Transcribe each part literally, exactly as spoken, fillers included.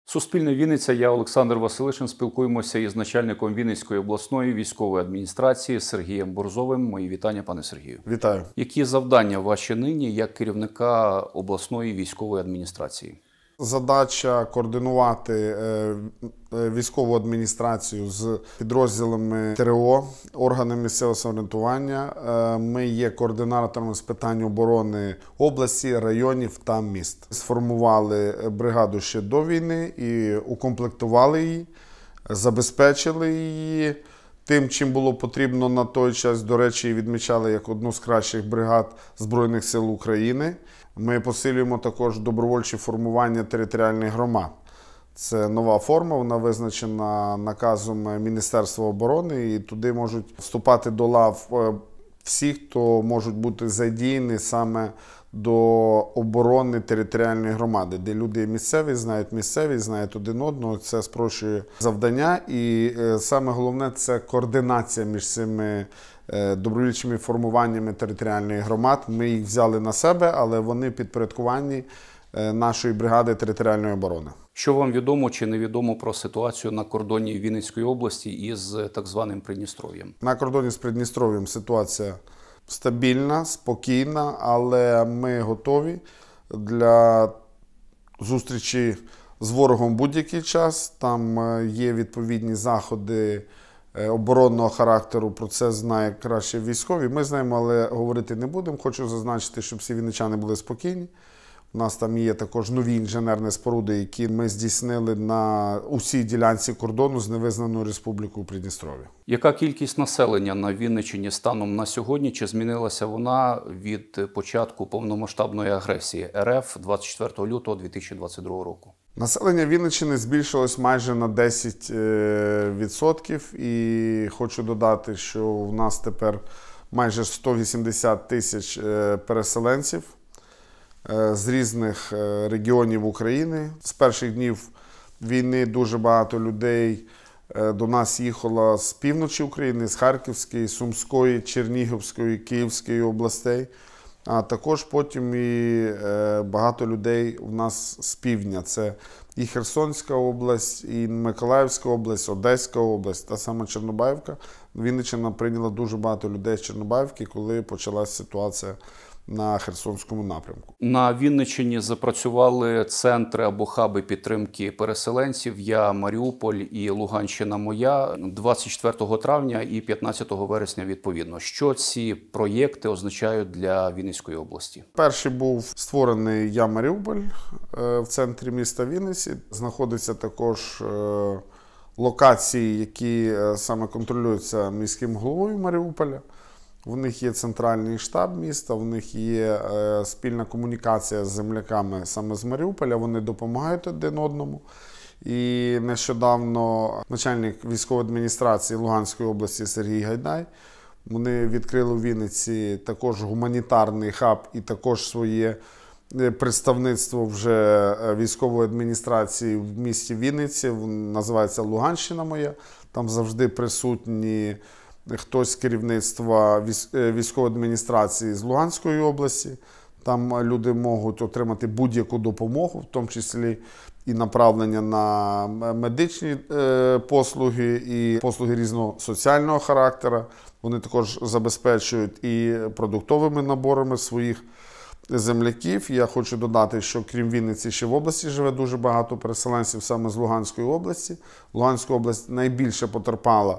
Суспільне Вінниця, я Олександр Василишин. Спілкуємося із начальником Вінницької обласної військової адміністрації Сергієм Борзовим. Мої вітання, пане Сергію. Вітаю. Які завдання ваші нині як керівника обласної військової адміністрації? Задача координувати військову адміністрацію з підрозділами Т Р О, органами місцевого самоврядування. Ми є координаторами з питань оборони області, районів та міст. Сформували бригаду ще до війни і укомплектували її, забезпечили її тим, чим було потрібно на той час. До речі, відмічали як одну з кращих бригад Збройних сил України. Ми посилюємо також добровольчі формування територіальних громад. Це нова форма, вона визначена наказом Міністерства оборони, і туди можуть вступати до лав всі, хто можуть бути задіяні саме до оборони територіальної громади, де люди місцеві, знають місцеві, знають один одного, це спрощує завдання. І саме головне – це координація між цими добровольчими формуваннями територіальних громад. Ми їх взяли на себе, але вони підпорядковані нашої бригади територіальної оборони. Що вам відомо чи невідомо про ситуацію на кордоні Вінницької області із так званим Придністров'ям? На кордоні з Придністров'ям ситуація стабільна, спокійна, але ми готові для зустрічі з ворогом будь-який час. Там є відповідні заходи оборонного характеру, про це знає краще військові. Ми знаємо, але говорити не будемо. Хочу зазначити, щоб всі вінничани були спокійні. У нас там є також нові інженерні споруди, які ми здійснили на усій ділянці кордону з невизнаною республікою Придністров'я. Яка кількість населення на Вінниччині станом на сьогодні? Чи змінилася вона від початку повномасштабної агресії Р Ф двадцять четвертого лютого дві тисячі двадцять другого року? Населення Вінниччини збільшилось майже на десять відсотків. І хочу додати, що у нас тепер майже сто вісімдесят тисяч переселенців з різних регіонів України. З перших днів війни дуже багато людей до нас їхало з півночі України, з Харківської, Сумської, Чернігівської, Київської областей. А також потім і багато людей у нас з півдня. Це і Херсонська область, і Миколаївська область, Одеська область, та сама Чорнобаївка. Вінниччина прийняла дуже багато людей з Чорнобаївки, коли почалася ситуація на Херсонському напрямку. На Вінниччині запрацювали центри або хаби підтримки переселенців «Я Маріуполь» і «Луганщина моя» двадцять четвертого травня і п'ятнадцятого вересня відповідно. Що ці проєкти означають для Вінницької області? Перший був створений «Я Маріуполь» в центрі міста Вінниці. Знаходяться також локації, які саме контролюються міським головою Маріуполя. В них є центральний штаб міста, в них є е, спільна комунікація з земляками саме з Маріуполя, вони допомагають один одному. І нещодавно начальник військової адміністрації Луганської області Сергій Гайдай, вони відкрили у Вінниці також гуманітарний хаб і також своє представництво вже військової адміністрації в місті Вінниці, називається «Луганщина моя», там завжди присутні хтось з керівництва військової адміністрації з Луганської області. Там люди можуть отримати будь-яку допомогу, в тому числі і направлення на медичні послуги, і послуги різного соціального характеру. Вони також забезпечують і продуктовими наборами своїх земляків. Я хочу додати, що крім Вінниці ще в області живе дуже багато переселенців саме з Луганської області. Луганська область найбільше потерпала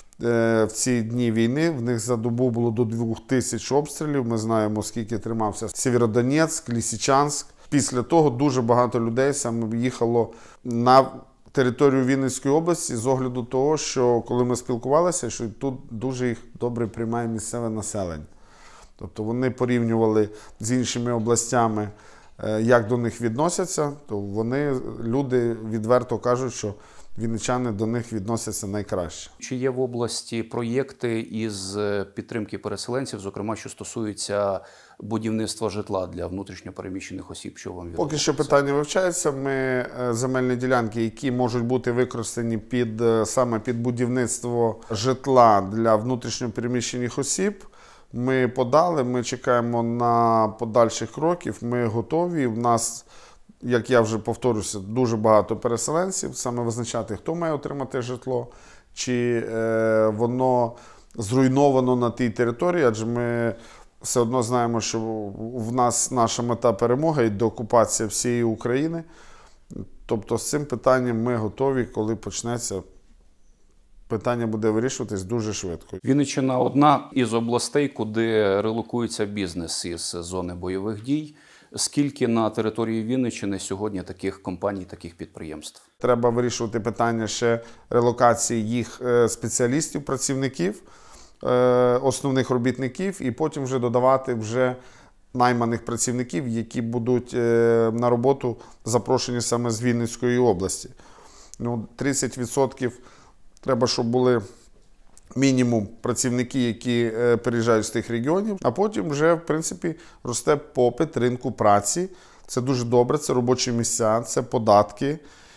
в ці дні війни. В них за добу було до двох тисяч обстрілів. Ми знаємо, скільки тримався Сєвєродонецьк, Лисичанськ. Після того дуже багато людей саме їхало на територію Вінницької області з огляду того, що коли ми спілкувалися, що тут дуже їх добре приймає місцеве населення. Тобто вони порівнювали з іншими областями, як до них відносяться, то вони, люди відверто кажуть, що вінничани до них відносяться найкраще. Чи є в області проєкти із підтримки переселенців, зокрема, що стосуються будівництва житла для внутрішньо переміщених осіб? Що вам відомо? Поки що питання вивчається. Ми земельні ділянки, які можуть бути використані під, саме під будівництво житла для внутрішньо переміщених осіб, ми подали, ми чекаємо на подальших кроків, ми готові. У нас як я вже повторюся, дуже багато переселенців, саме визначати, хто має отримати житло, чи е, воно зруйновано на тій території, адже ми все одно знаємо, що в нас наша мета перемога і деокупація всієї України. Тобто з цим питанням ми готові, коли почнеться. Питання буде вирішуватись дуже швидко. Вінниччина – одна із областей, куди релокується бізнес із зони бойових дій. Скільки на території Вінниччини сьогодні таких компаній, таких підприємств? Треба вирішувати питання ще релокації їх спеціалістів, працівників, основних робітників, і потім вже додавати вже найманих працівників, які будуть на роботу запрошені саме з Вінницької області. Ну, тридцять відсотків треба, щоб були мінімум працівники, які е, переїжджають з тих регіонів, а потім вже, в принципі, росте попит ринку праці. Це дуже добре, це робочі місця, це податки.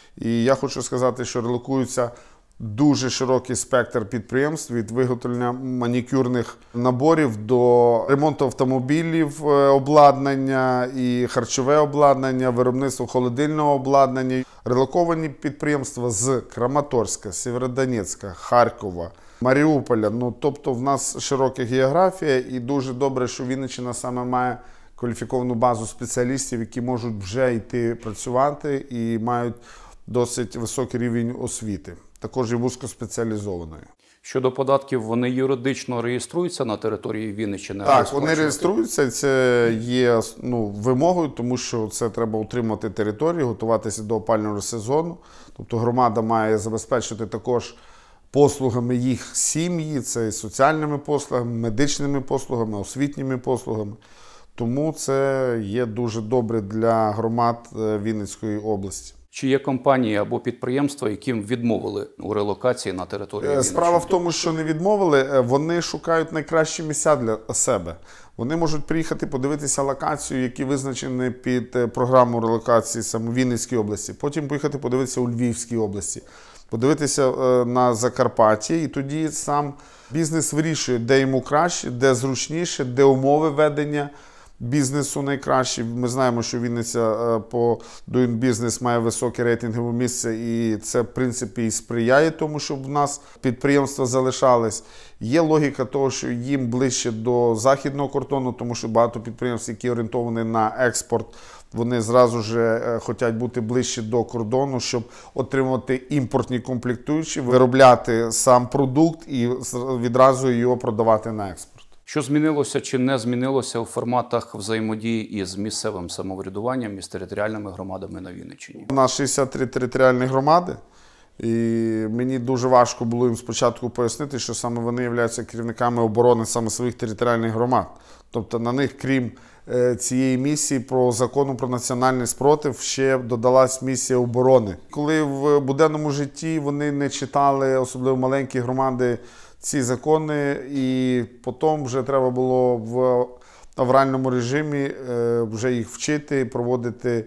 І я хочу сказати, що релокується дуже широкий спектр підприємств від виготовлення манікюрних наборів до ремонту автомобілів, обладнання і харчове обладнання, виробництво холодильного обладнання. Релоковані підприємства з Краматорська, Сєвєродонецька, Харкова, Маріуполя. Ну, тобто в нас широка географія і дуже добре, що Вінниччина саме має кваліфіковану базу спеціалістів, які можуть вже йти працювати і мають досить високий рівень освіти. Також і вузькоспеціалізованої. Щодо податків, вони юридично реєструються на території Вінниччини? Так, вони реєструються, це є ну, вимогою, тому що це треба утримати територію, готуватися до опалювального сезону. Тобто громада має забезпечити також послугами їх сім'ї, це і соціальними послугами, медичними послугами, освітніми послугами. Тому це є дуже добре для громад Вінницької області. Чи є компанії або підприємства, яким відмовили у релокації на території Вінниччини? Справа в тому, що не відмовили, вони шукають найкращі місця для себе. Вони можуть приїхати подивитися локацію, які визначені під програму релокації саме в Вінницькій області. Потім поїхати подивитися у Львівській області, подивитися на Закарпатті. І тоді сам бізнес вирішує, де йому краще, де зручніше, де умови ведення бізнесу найкращі. Ми знаємо, що Вінниця по Doing Business має високе рейтингове місце, і це, в принципі, і сприяє тому, щоб в нас підприємства залишались. Є логіка того, що їм ближче до західного кордону, тому що багато підприємств, які орієнтовані на експорт, вони зразу ж хочуть бути ближче до кордону, щоб отримувати імпортні комплектуючі, виробляти сам продукт і відразу його продавати на експорт. Що змінилося чи не змінилося у форматах взаємодії із місцевим самоврядуванням, із територіальними громадами на Вінниччині? У нас шістдесят три територіальні громади, і мені дуже важко було їм спочатку пояснити, що саме вони являються керівниками оборони саме своїх територіальних громад. Тобто на них, крім цієї місії про закону про національний спротив, ще додалась місія оборони. Коли в буденному житті вони не читали, особливо маленькі громади, ці закони, і потім вже треба було в авральному режимі вже їх вчити, проводити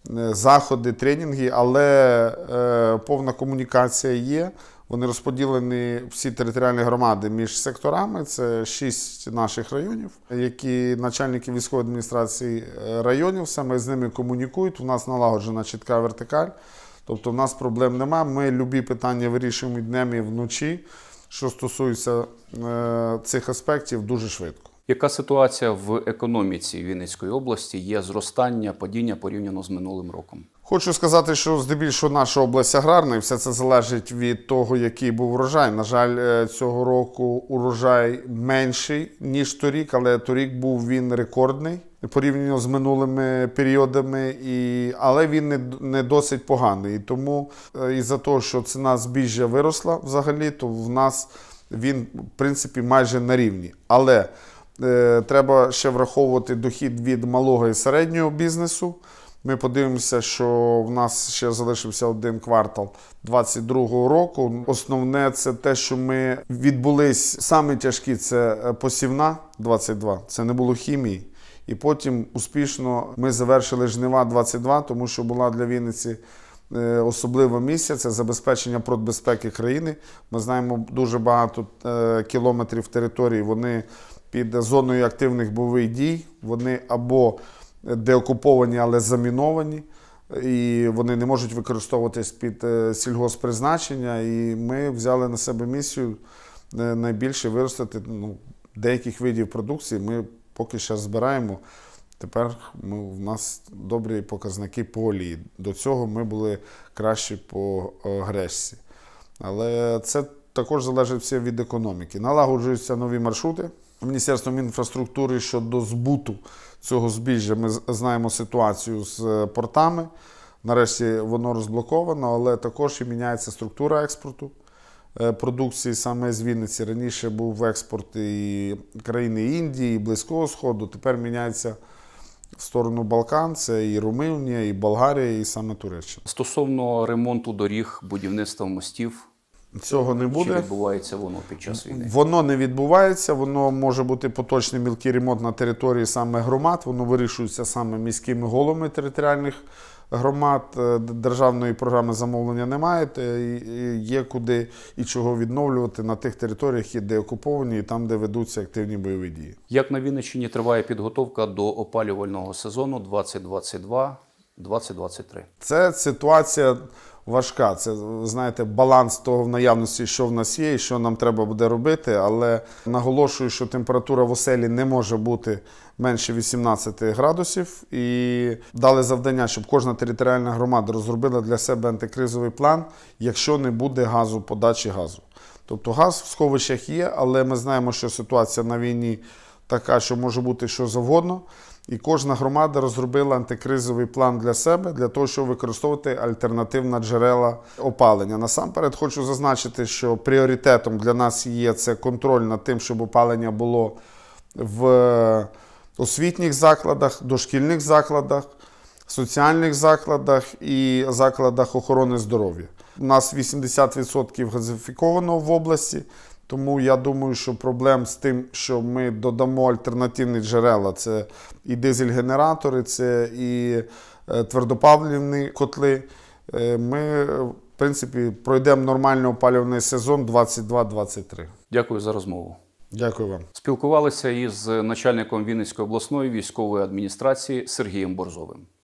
заходи, тренінги, але повна комунікація є. Вони розподілені, всі територіальні громади, між секторами. Це шість наших районів, які начальники військової адміністрації районів саме з ними комунікують. У нас налагоджена чітка вертикаль, тобто в нас проблем немає. Ми любі питання вирішуємо і днем, і вночі. Що стосується е, цих аспектів, дуже швидко. Яка ситуація в економіці Вінницької області? Є зростання, падіння порівняно з минулим роком? Хочу сказати, що здебільшого наша область аграрна, і все це залежить від того, який був урожай. На жаль, цього року урожай менший, ніж торік, але торік був він рекордний порівняно з минулими періодами, і, але він не, не досить поганий. І тому із-за того, що ціна збіжжя виросла взагалі, то в нас він, в принципі, майже на рівні. Але е, треба ще враховувати дохід від малого і середнього бізнесу. Ми подивимося, що в нас ще залишився один квартал двадцять другого року. Основне – це те, що ми відбулись, саме тяжкі – це посівна двадцять два, це не було хімії. І потім успішно ми завершили жнива двадцять два, тому що була для Вінниці особлива місія – це забезпечення продбезпеки країни. Ми знаємо, дуже багато кілометрів території, вони під зоною активних бойових дій, вони або деокуповані, але заміновані. і вони не можуть використовуватись під сільгосппризначення. І ми взяли на себе місію найбільше виростити ну, деяких видів продукції. Ми поки що збираємо. Тепер ми, у нас добрі показники по олії. До цього ми були кращі по гречці. Але це також залежить все від економіки. Налагоджуються нові маршрути. Міністерством інфраструктури щодо збуту цього збіжжя. Ми знаємо ситуацію з портами. Нарешті воно розблоковано, але також і міняється структура експорту продукції саме з Вінниці. Раніше був експорт і країни Індії, і Близького Сходу. Тепер міняється в сторону Балкан, це і Румунія, і Болгарія, і саме Туреччина. Стосовно ремонту доріг, будівництва мостів, цього не буде. Чи відбувається воно під час війни? Воно не відбувається, воно може бути поточний мілкий ремонт на території саме громад, воно вирішується саме міськими головами територіальних громад. Державної програми замовлення немає, є куди і чого відновлювати на тих територіях, де окуповані, і там, де ведуться активні бойові дії. Як на Вінниччині триває підготовка до опалювального сезону двадцять двадцять два - двадцять двадцять три? Це ситуація важка. Це, знаєте, баланс того в наявності, що в нас є і що нам треба буде робити. Але наголошую, що температура в оселі не може бути менше вісімнадцяти градусів. І дали завдання, щоб кожна територіальна громада розробила для себе антикризовий план, якщо не буде газу, подачі газу. Тобто газ в сховищах є, але ми знаємо, що ситуація на війні така, що може бути що завгодно. І кожна громада розробила антикризовий план для себе, для того, щоб використовувати альтернативні джерела опалення. Насамперед хочу зазначити, що пріоритетом для нас є це контроль над тим, щоб опалення було в освітніх закладах, дошкільних закладах, соціальних закладах і закладах охорони здоров'я. У нас вісімдесят відсотків газифіковано в області. Тому я думаю, що проблем з тим, що ми додамо альтернативні джерела, це і дизель-генератори, це і твердопаливні котли, ми, в принципі, пройдемо нормальний опалювальний сезон двадцять два двадцять три. Дякую за розмову. Дякую вам. Спілкувалися із начальником Вінницької обласної військової адміністрації Сергієм Борзовим.